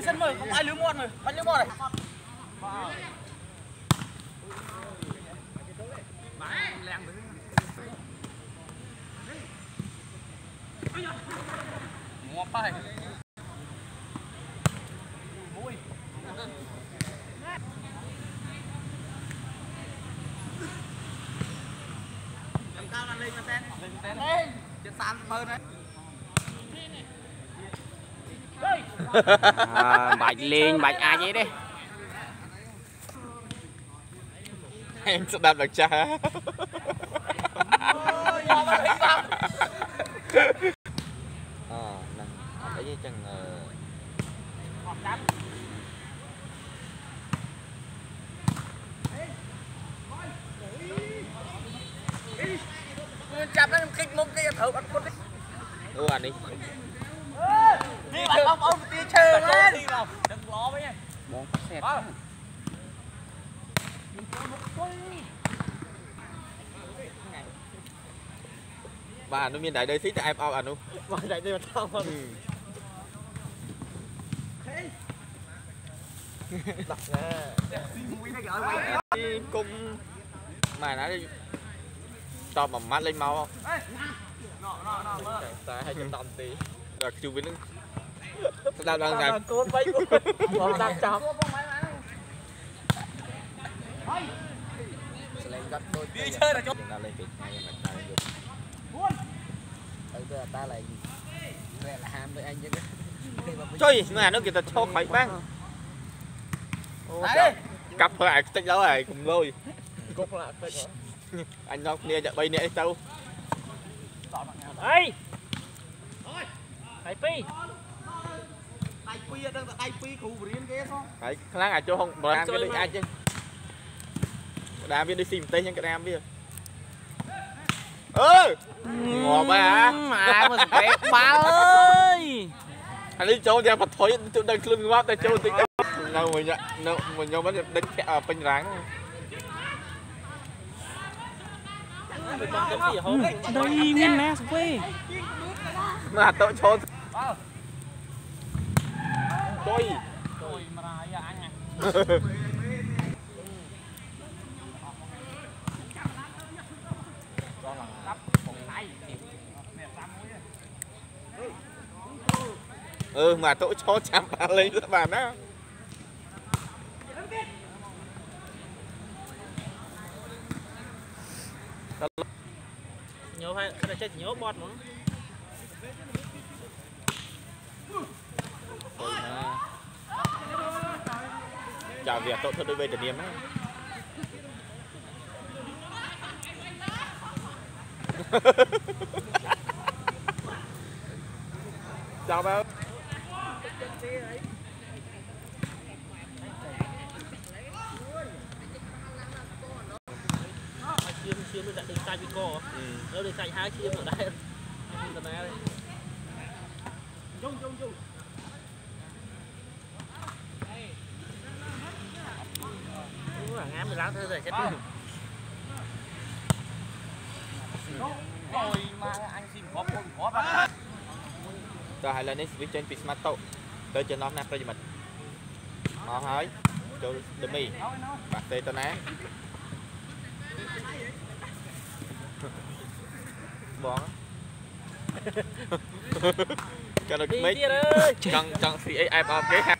sân mời không ai lưới mòn rồi bắn lưới mòn này mua phải lên trên sàn hơn đấy bạch lên bạch ai vậy đi em sẽ đạp được cha nâng ở dưới chân chạm nó kích mông kia thở bắn con đi đúng anh đi đi bắn ông tí chơi lên đừng lo với nha bóng xe bà nó miền đại đây xí cho em ao anh luôn mà đại đây mà tao mà đặt nè cung mà nó đi to mà mắt lên mau không ta hay chấm tầm tí rồi chú biết nó đang ngày côn bay côn đang chấm đi chơi là chốt lên kịch ta lại về là ham với anh chứ chơi mà nó kìa ta cho khỏi băng cặp lại tích đấu này cùng lôi cục lại anh nó nia chợ bay nè đâu đây thầy pi thầy pi đang là thầy pi cụ riêng kia không phải kháng à cho không làm cái đi ai chứ đam biết đi xìm tây nhưng cái đam biết ngọt mà mà spec ba ơi anh đi chỗ ra mặt thối chỗ đang lưng quá tay chỗ tí đâu mình nhau vẫn đánh ở bên ráng đây nguyên nè spec mà tội trốn tôi mà ra anh à mà tội cho chạm bà lấy các bạn đó nhớ phải cái này nhớ bọt nữa chào việc tội thôi đôi bên để niềm đấy chào bao chiếm được định sai bị co đâu để chạy hai chiếm ở đây tầm này đây chung ngám 15 thôi rồi chết rồi mà anh xin có ba rồi hai lần đi switch trên Pismato tới cho nó nắp ra cho mình nó hỏi cho demi bạc tê tao ná bón cho được mấy chân si ai vào cái hạt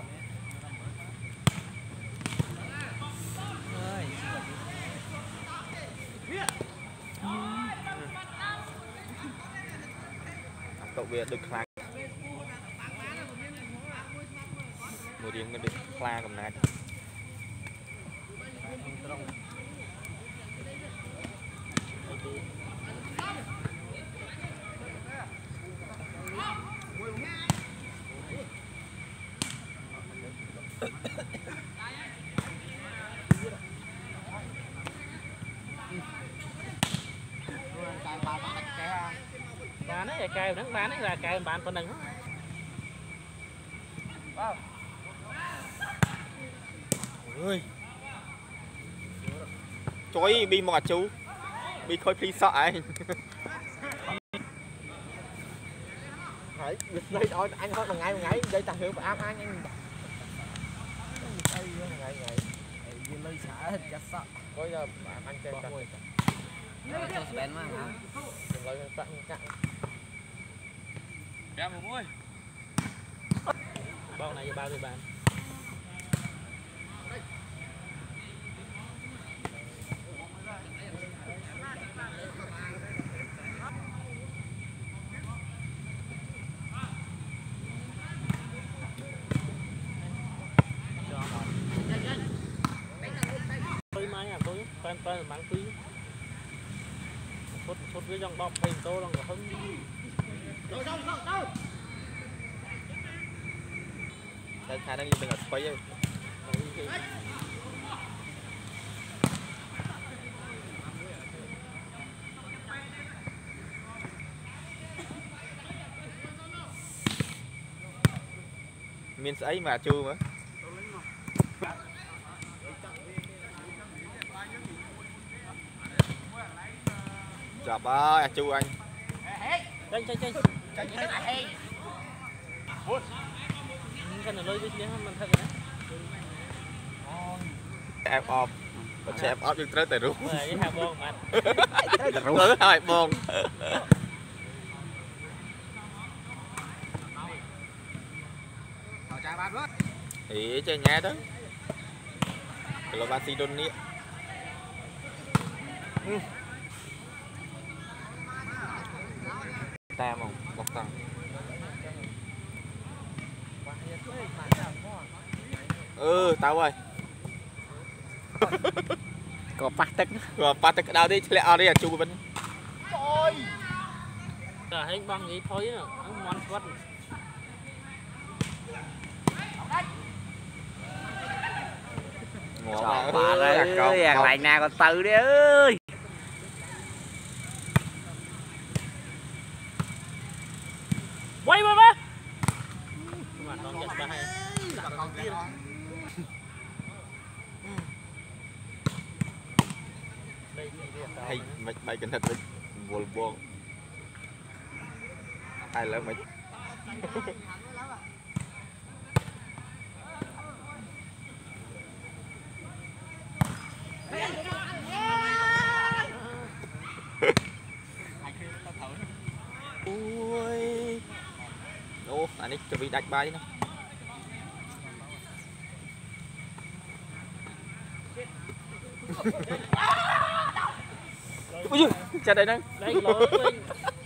cậu về được khá một điểm nó được khá cầm nát bán ấy cài nắng bán ấy là cài bán phần nắng ơi chối bi một chú bi khôi phi sợ anh Đấy, đây thôi anh thôi một ngày đây ta hiểu ám anh ngày Vì lời xả hết chặt sợ. có giờ anh chơi ta Cho spend mà hả? lời bạn cạn Ra một mũi. Bao này bao rồi bạn. Tôi mai à tôi quen là bán quý. Sốt với dòng bọc hình tô lòng không. đây khả năng mình ở space ấy. Miền ấy mà chưa mà chập ơi chu anh Chơi cái này lôi cái mình thật đấy. em off mình sẽ em off nhưng tới từ rú Với hai bon bạn. rú hai bon thì chơi nhà đó kalau Macedonia ta một tầng tao ơi Có phát tức. rồi ba tầng đào đi lẹ đi à chú bên Giờ thấy băng gì thôi á, ngon quá. ngõ Bà ơi, lại nào còn từ đi ơi. Quay mà ba. Mà con giật ba hay. hay mày cẩn thận với buồn buồn hay là mày ui ô anh ấy chuẩn bị đặt bài nữa ui giời cha đây nè Đây lỗi mình.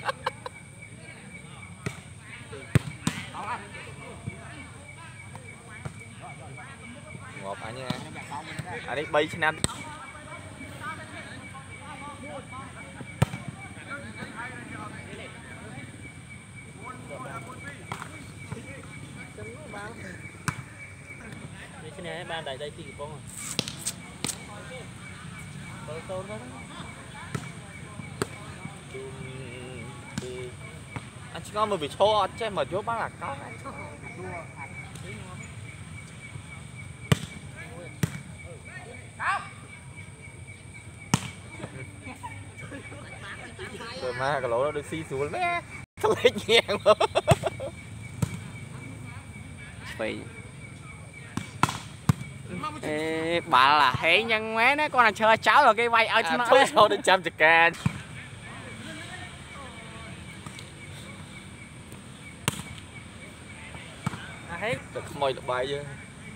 ngọt anh nha anh ấy bay trên anh Cái này ban đại đây thì con rồi. Tô đó. anh chỉ có một vị cho chứ mà chỗ bán là có rồi mà cái lỗ nó được xi xuống mẹ nó lấy nhàng luôn Ê, bà là hệ nhân mấy nó con là chơi cháu rồi cái vay ở trên thôi thôi đến trăm chục can hết được mồi được bài chứ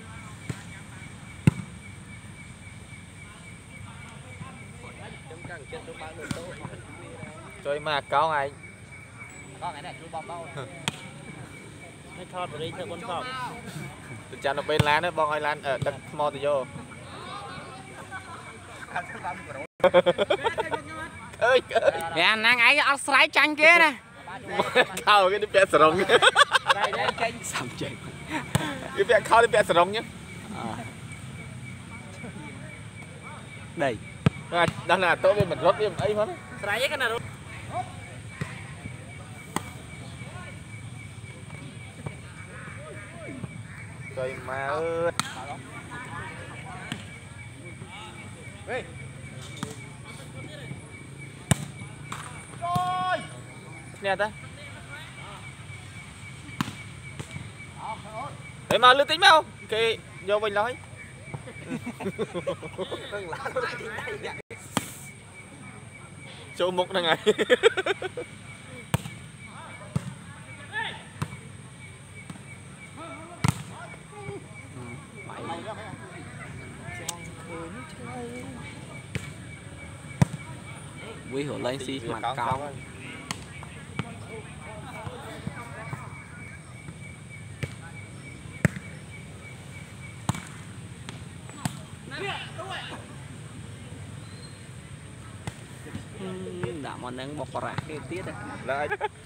chơi mà có ai Con cái này chú bom bao. ไม่ทอดไปเลยเธอบนขอบ từ cha nó bên lá nó bong ai lan ở đất mò thì vô ơi យ៉ាណាងឯងអត់ស្រ័យចាញ់គេណា khao cái bẹ sờ rồng nhá សំចេញ cái bẹ khao cái bẹ sờ rồng nhá ដី đó là tốt với mình rót với mình ấy hết ស្រ័យឯកណារត់ trời mà ơi nè ta Để mà lướt tính mau. Ok, vô mình nói. Số một đây này. Quý hổ lên xí mặt cao. Đã mà nâng bọc rạc cái tiết à. Lại.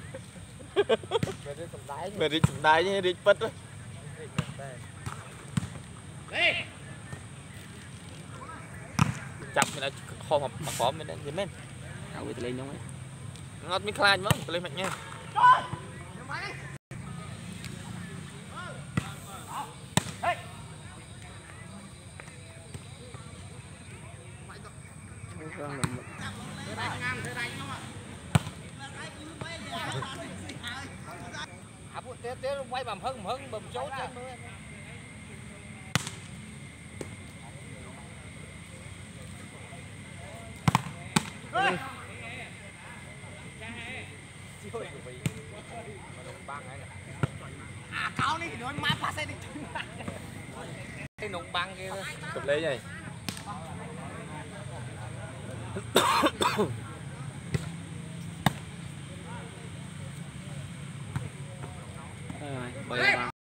Mày đi chụp đáy nhé, đi bật đó. Chập mình đã kho mà có mình đang men. Hãy subscribe cho kênh Ghiền Mì Gõ để không bỏ lỡ Ngọt mới khai mà, lên mạnh nha. quay bầm hưng bầm chốt kau nih doon mapasay dito. Tinong bang gitu. Chụp lấy vậy. Rồi,